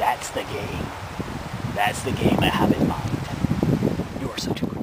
That's the game. That's the game I have in mind. You are such a